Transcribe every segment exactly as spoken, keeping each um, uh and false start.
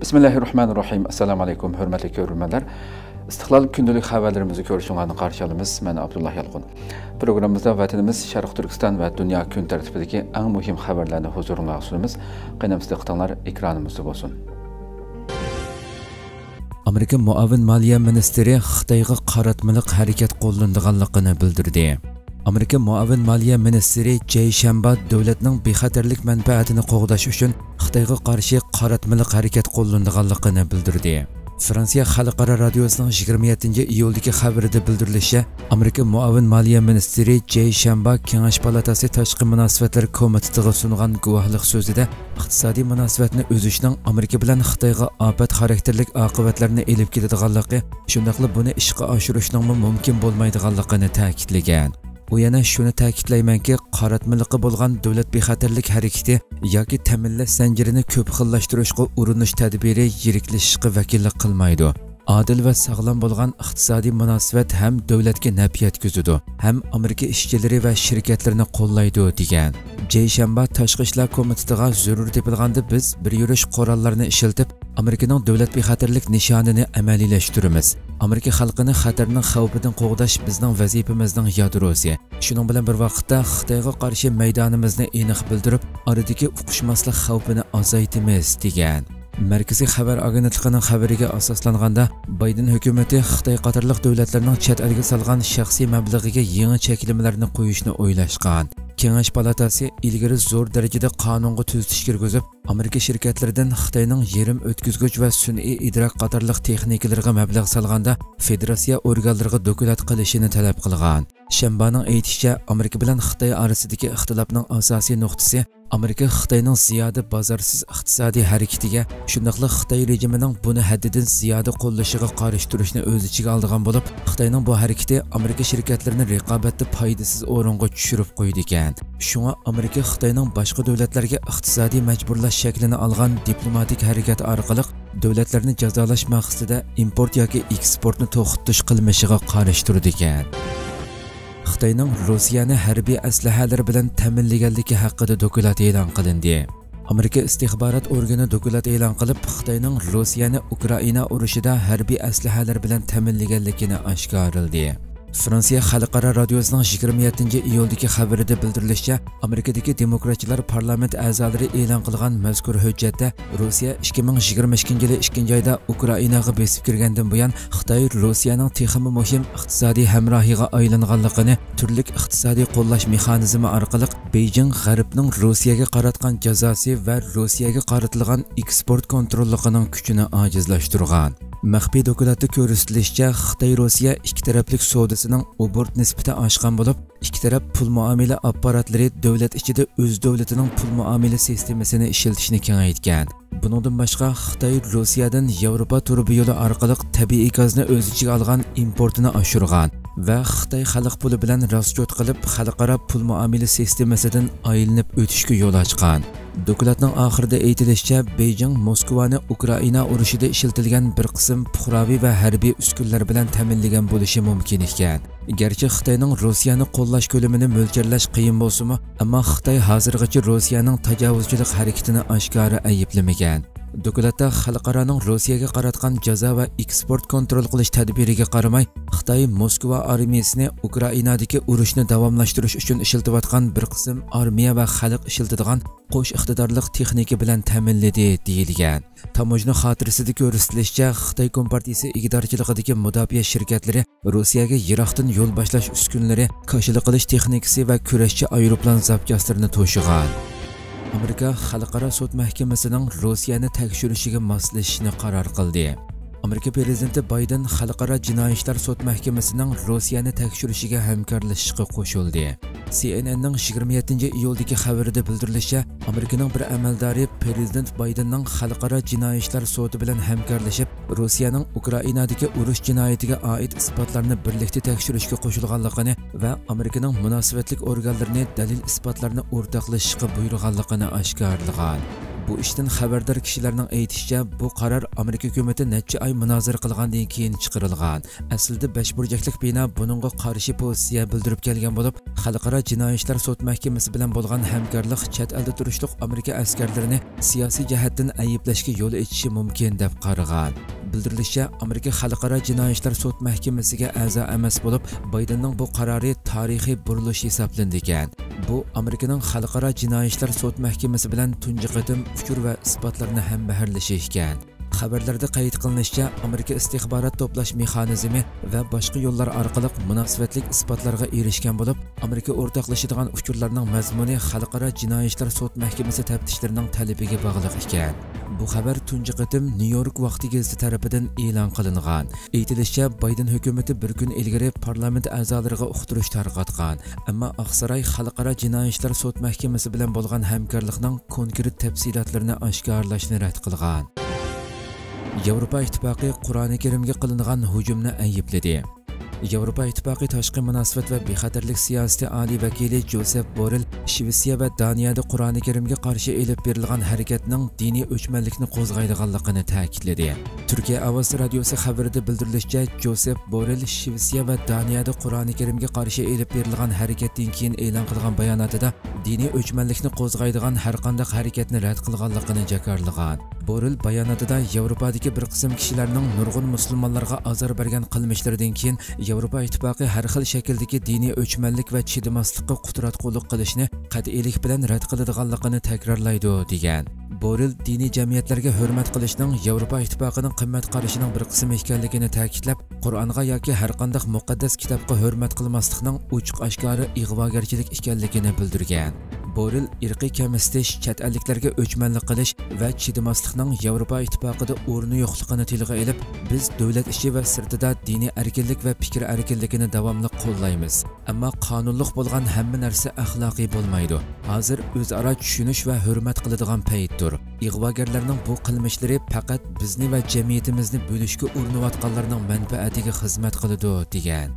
Bismillahirrahmanirrahim. Assalamu alaykum, hörmətli görürmənlər. İstiqlal gündəlik xəbərlərimizi görüşünlərini qarşı alımız. Mən Abdullah Yalqın. Proqramımızda vətənimiz Şərq Türkistan və dünya gün tərtibidəki ən mühim xəbərlərini huzuruna sunumuz. Qənəmizdə qıtanlar ekranımızda olsun. Amerika Muavin Maliya Ministeri Xitayga qaratmılıq hərəkət qo'llanadiganligini bildirdi. Amerika Muavin Maliya Ministeri Jay Shanba davlatning bexatarlik manfaatini qo'g'dash uchun Xitoyga qarshi qaratmılıq hərəkət qo'llanadiganligini bildirdi. Fransiya Xalqaro radiosining yigirma yettinchi iyuldagi xabarida bildirilishicha, Amerika Muavin Maliya Ministeri Jay Shanba Kengash palatasi tashqi munosabatlar komitetiga sungan guvohlik so'zida iqtisodiy munosabatni o'zishning Amerika bilan Xitoyga ofat xarakterlik oqibatlarini elib keladiganligi, shundaqla buni ishga oshirishning mumkin bo'lmaydiganligini ta'kidlagan. U yana shuni ta'kidlaymanki, qaratmiliqi bo'lgan davlat bexatarlik harakati yoki ta'minlash zanjirini ko'p xillashtirishga urinish tadbiri yiriklashishga vakillik qilmaydi. Adil va sog'lom bo'lgan iqtisodiy munosabat ham davlatga naf yetkazadi, ham Amerika ishchilari va shirkatlarini qo'llaydi degan. Jay Shanba tashqi ishlar komitetiga zarur tepilganda biz bir yurish qurollarini ishlatib, Amerikaning davlat bexatarlik nishonini amaliylashtiramiz. Amerika xalqini xatarning xavfidan qo'g'dash bizning vazifamizning yadrosi. Shuning bilan bir vaqtda Xitoyga qarshi maydonimizni aniq bildirib, oradagi uqishmaslik xavfini azaytamiz degan. Markaziy xabar agentligining xabariga asoslanganda, Bayden hukumati Xitoy qatorliq davlatlarning chet elga solgan shaxsiy mablag'iga yangi cheklovlarni qo'yishni o'ylashgan. Kengash palatasi ilgari zo'r darajada qonunga tuzatish kirgizib, Amerika shirkatlaridan Xitoyning yerim o'tkazgich va sun'iy idrok qatorliq texnikalarga mablag' solganda federatsiya organlariga dokulat qilishini talab qilgan. Shanbaning aytishicha, Amerika bilan Xitoy orasidagi ixtilofning asosiy nuqtasi Amerika Xitoyning ziyoda bozorsiz iqtisodiy harakatiga, shundaqla Xitoy rejimining buni haddidan ziyoda qo'llashiga qarshi turishni o'z ichiga olgan bo'lib, Xitoyning bu harakati Amerika shirkatlarini raqobatda foydasiz o'ringa tushirib qo'ydi ekan. Shunga Amerika Xitoyning boshqa davlatlarga iqtisodiy majburlash shaklini olgan diplomatik harakat orqali davlatlarni jazolash maqsadida import yoki eksportni to'xtatish qilmishiga qarshi turdi ekan. Xitoyning Rossiyani harbiy aslahalar bilan ta'minlaganligi haqida dokulat e'lon qilindi. Amerika istixborot organi dokulat e'lon qilib, Xitoyning Rossiyani Ukraina urushida harbiy aslahalar bilan ta'minlaganligini oshkorladi. Fransiya Xalqaro radiosining yigirma yettinchi iyuldagi xabarida bildirilishicha, Amerikadagi demokratchilar parlament a'zolari e'lon qilgan mazkur hujjatda Rossiya ikki ming yigirma ikkinchi yil ikkinchi oyda Ukrainaga besib kirgandan buyon Xitoy Rossiyaning texnik muhim iqtisodiy hamrohiga aylanganligini, turli iqtisodiy qo'llash mexanizmi orqali Beijing G'arbning Rossiyaga qaratgan jazosi va Rossiyaga qaratilgan eksport kontrolligining kuchini ojizlashtirgan. Maxfiy dokumentda ko'rsatilishicha, Xitoy Rossiya ikki taraflik savdosining obort nisbati oshgan bo'lib, ikki taraf pul muomala apparatlari davlat ichida o'z davlatining pul muomala sistemasini ishlatishni kengaytgan. Bundan boshqa, Xitoy Rossiyadan Yevropa turbi yo'li orqali tabiiy gazni o'z ichiga olgan importini oshirgan va Xitoy xalq puli bilan rasjot qilib, xalqaro pul muomala sistemasidan aylanib o'tishga yo'l ochgan. Dokumentning oxirida aytilishicha, Beijing Moskvani Ukraina urushida ishlatilgan bir qism puhraviy va harbiy uskunlar bilan ta'minlagan bo'lishi mumkin ekan. Garchi Xitoyning Rossiyani qo'llash ko'lamini mo'ljallash qiyin bo'lsa-mu, ammo Xitoy hozirgacha Rossiyaning tajovuzchilik harakatini oshkora ayblamagan. Dokumentda xalqaroning Rossiyaga qaratgan jazo va eksport kontrol qilish tadbiriga qaramay, Xitoy Moskva armiyasini Ukrainadagi urushni davomlashtirish uchun ishlatayotgan bir qism armiya va xalq ishlatadigan qo'sh iqtidorliq texnika bilan ta'minladi deyilgan. Tamojna xotirasida ko'rsatilishicha, Xitoy Kompartiyasi igidorchiligidagi mudofaa shirkatlari Rossiyaga yiroqdan yo'l boshlash uskunlari, koshila qilish texnikasi va kurashchi aeroplan zapchastlarini to'shigan. Amerika Xalqaro sud mahkamasining Rossiyani tekshirishiga moslashishni qaror qildi. Amerika prezidenti Bayden Xalqaro jinoiy ishlar sud mahkamasining Rossiyani tekshirishiga hamkorlashishga qo'shildi. C N N'ning yigirma yettinchi iyuldagi xabarida bildirilishicha, Amerikaning bir amaldori prezident Baydenning Xalqaro jinoiy ishlar sudi bilan hamkorlashib, Rossiyaning Ukrainadagi urush jinoyatiga oid isbotlarni birlikda tekshirishga qo'shilganligini va Amerikaning munosabatlik organlarini dalil isbotlarni o'rtoqlashishga buyurganligini oshkorlagan. Bu ishdan xabardor kishilarning aytishicha, bu qaror Amerika hukumati necha oy munozara qilgandan keyin chiqarilgan. Aslida besh burchaklik bino buningga qarshi pozitsiya bildirib kelgan bo'lib, Xalqaro jinoiy ishlar sud mahkamasi bilan bo'lgan hamkorlik chet elda turishliq Amerika askarlarini siyosiy jihatdan ayblashga yo'l ochishi mumkin deb qaragan. Bildirilishicha, Amerika Xalqaro jinoiy ishlar sud mahkamasiga a'zo emas bo'lib, Baydenning bu qarori tarixiy burilish hisoblanadi ekan. Bu Amerikaning Xalqaro jinoiy ishlar sud mahkamasi bilan tunji qatim uchur va isbotlarni ham baharlashi ekan. Xabarlarda qayd qilinishicha, Amerika istixborot to'plash mexanizmi va boshqa yo'llar orqali munosabatli isbotlarga erishgan bo'lib, Amerika o'rtoqlashadigan uchurlarning mazmuni Xalqaro jinoiy ishlar sud mahkamasi taftishlarining talabiga bog'liq ekan. Bu xabar tunji qatim New York vaqti gazeti tarafidan e'lon qilingan. Aytilishicha, Bayden hukumati bir kun ilgari parlament a'zolariga uqtirish tarqatgan, ammo Oqsaroy Xalqaro jinoiy ishlar sud mahkamasi bilan bo'lgan hamkorlikning konkret tafsilotlarini oshkorlashni rad qilgan. Yevropa ittifoqi Qur'oni Karimga qilingan hujumni aybladi. Yevropa ittifoqi tashqi munosabat va bexatarlik siyosati oliy vakili Josep Borrell Shvetsiya va Daniyada Qur'oni Karimga qarshi elib berilgan harakatning diniy o'chmanlikni qo'zg'aydiganligini ta'kidladi. Turkiya Ovoz radiosi xabarida bildirilishicha, Josep Borrell Shvetsiya va Daniyada Qur'oni Karimga qarshi elib berilgan harakatdan keyin e'lon qilgan bayonotida diniy o'chmanlikni qo'zg'aydigan har qanday harakatni rad qilganligini jakarlagan. Borrell bayonotida Yevropadagi bir qism kishilarning nurg'un musulmonlarga azor bergan qilmishlaridan keyin Yevropa ittifoqi har xil shakldagi diniy o'chmanlik va chidamaslikqa qudratqullik qilishni qat'iylik bilan rad qiladiganligini takrorlaydi degan. Borrell diniy jamiyatlarga hurmat qilishning Yevropa ittifoqining qimmat qarashining bir qismi ekanligini ta'kidlab, Qur'onga yoki har qanday muqaddas kitobga hurmat qilmaslikning ochiq oshkora ig'vogarchilik ekanligini bildirgan. Borrell irqiy kamsitish, chet elliklarga o'chmanlik qilish va chidamaslikning Yevropa ittifoqida o'rni yo'qligini tilga olib, biz davlat ichi va sirtida diniy erkinlik va fikr erkinligini davomli qo'llaymiz. Ammo qonunliq bo'lgan hamma narsa axloqiy bo'lmaydi. Hozir o'zaro tushunish va hurmat qiladigan paytdir. Ig'vogarlarning bu qilmishlari faqat bizni va jamiyatimizni bo'lishga urinayotganlarning manfaatiga xizmat qiladi degan.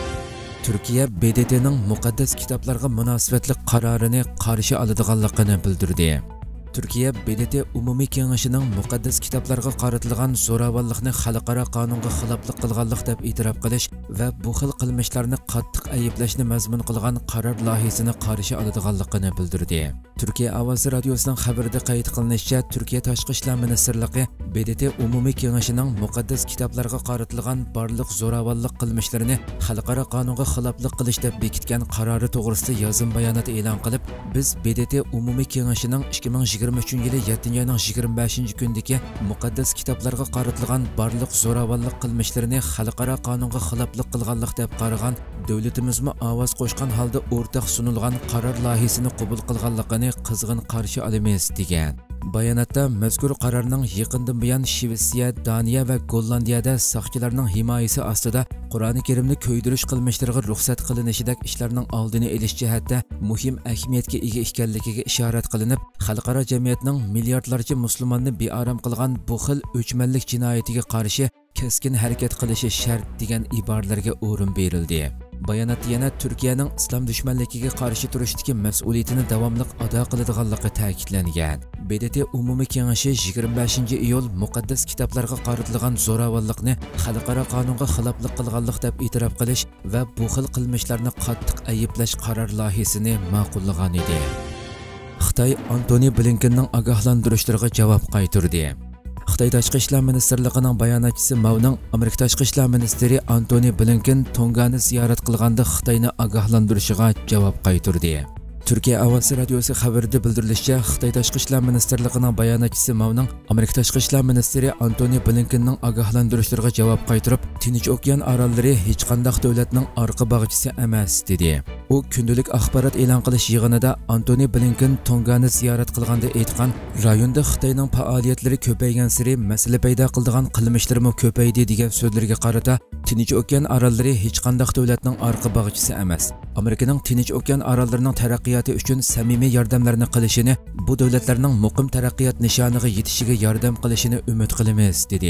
Turkiya B D T'ning muqaddas kitoblarga munosabatli qarorini qarshi oladiganligini bildirdi. Turkiya B D T umumiy kengashining muqaddas kitoblarga qaratilgan zo'ravonlikni xalqaro qonunga xiloflik qilganlik deb e'tirof qilish va bu xil qilmishlarni qattiq ayblashni mazmun qilgan qaror loyihasini qarshi oladiganligini bildirdi. Turkiya Ovoz radiosining xabarida qayd qilinishicha, Turkiya Tashqi ishlar ministrligi B D T umumiy kengashining muqaddas kitoblarga qaratilgan barliq zo'ravonlik qilmishlarini xalqaro qonunga xiloflik qilish deb bekitgan qarori to'g'risida yozim bayonot e'lon qilib, biz B D T umumiy kengashining ikki ming yigirma uchinchi yili yettinchi oyning yigirma beshinchi kundagi muqaddas kitoblarga qaratilgan barliq zo'ravonlik qilmishlarini xalqaro qonunga xiloflik qilganlik deb qaragan, davlatimizmi ovoz qo'shgan holda o'rtaq sunilgan qaror loyihasini qabul qilganligini qizg'in qarshi olamiz degan. Bayonotda mazkur qarorning yaqindan buyon Shvetsiya, Daniya va Gollandiyada soqchilarning himoyasi ostida Qur'oni Karimni ko'ydirish qilmishlariga ruxsat qilinishidek ishlarning oldini olish jihatda muhim ahamiyatga ega ekanligiga ishorat qilinib, xalqaro jamiyatning milliardlarcha musulmonni bearam qilgan bu xil o'chmanlik jinoyatiga qarshi keskin harakat qilishi shart degan iboralarga o'rin berildi. Bayonot yana Turkiyaning islom dushmanligiga qarshi turishdagi mas'uliyatini davomli ado qiladiganligi ta'kidlangan. B D T umumiy kengashi yigirma beshinchi iyul muqaddas kitoblarga qaratilgan zo'ravonlikni xalqaro qonunga xiloflik qilganlik deb e'tirof qilish va bu xil qilmishlarni qattiq ayiblash qaror loyihasini ma'qullagan edi. Xitoy Antony Blinkenning ogohlantirishlariga javob qaytardi. Xitoy Tashqi ishlar ministrligining bayonotchisi Mavning Amerika Tashqi ishlar ministri Antony Blinken Tongani ziyorat qilganda Xitoyni ogohlantirishiga javob qaytardi. Turkiya Ovoz radiosi xabarida bildirilishicha, Xitoy Tashqi ishlar ministrligining bayonotchisi Mavning Amerika Tashqi ishlar ministri Antony Blinkenning ogohlantirishlariga javob qaytarib, Tinch okean orollari hech qanday davlatning orqa bog'ichisi emas dedi. U kundalik axborot e'lon qilish yig'inida Antony Blinken Tongani ziyorat qilganda aytgan, rayonda Xitoyning faoliyatlari ko'paygan sari masala paydo qiladigan qilmishlarmi ko'paydi degan so'zlarga qarata, Tinch okean orollari hech qanday davlatning orqa bog'ichisi emas. Amerikaning Tinch okean orollarining taraqqiyoti uchun samimiy yordamlarni qilishini, bu davlatlarning muqim taraqqiyot nishoniga yetishiga yordam qilishini umid qilamiz dedi.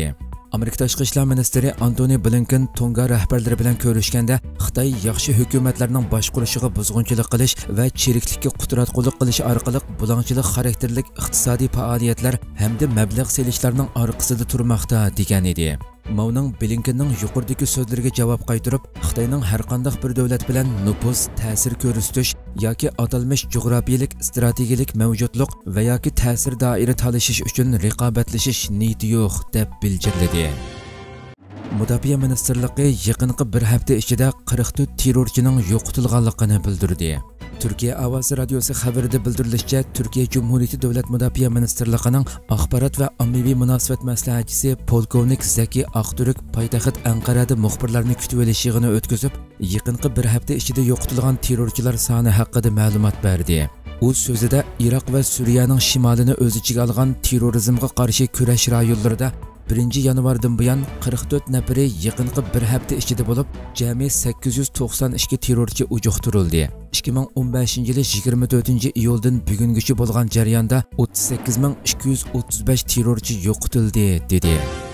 Amerika Tashqi ishlar ministri Antony Blinken Tonga rahbarlari bilan ko'rishganda Xitoy yaxshi hukumatlarning boshqarishiga buzg'unchilik qilish va chiriklikka qudratqullik qilish orqali bulangchilik xarakterlik iqtisodiy faoliyatlar hamda mablag' selishlarning orqasida turmoqda degan edi. Mauning Blinkenning yuqoridagi so'zlariga javob qaytarib, Xitoyning har qanday bir davlat bilan nupuz, ta'sir ko'rsatish yoki atalmish jug'rafiyalik, strategik mavjudlik va yoki ta'sir doira talashish uchun raqobatlashish niyati yo'q deb bildirdi. Mudofaa ministrligi yaqinqi bir hafta ichida qirq to'rt terrorchining yo'qotilganligini bildirdi. Türkiye Avaz Radyosu xabarida bildirilishicha, Türkiye Cumhuriyeti Davlat Mudofaa Ministrligining axborot va ommaviy munosabat maslahatchisi polkovnik Zaki Aqturk poytaxt Anqarada muxbirlarni kutib olish yig'ini o'tkazib, yaqinqi bir hafta ichida yo'qotilgan terrorchilar soni haqida ma'lumot berdi. U so'zida Iroq va Suriyaning shimolini o'z ichiga olgan terrorizmga qarshi kurash rayonlarida birinchi yanvardan buyon qirq to'rt nafari yaqinqi bir hafta ichida bo'lib, jami sakkiz yuz to'qson ikki terrorchi ujuqtirildi. ikki ming o'n beshinchi yil yigirma to'rtinchi iyuldan bugungacha bo'lgan jarayonda o'ttiz sakkiz ming ikki yuz o'ttiz besh terrorchi yo'qotildi dedi.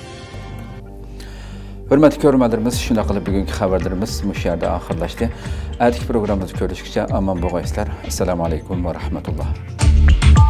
Hurmatli ko'ruvchilarimiz, shunday qilib bugungi xabarlarimiz mush yerda oxirlashdi. Atigi programmamizni ko'rishguncha omon bo'linglar. Assalomu alaykum va rahmatulloh.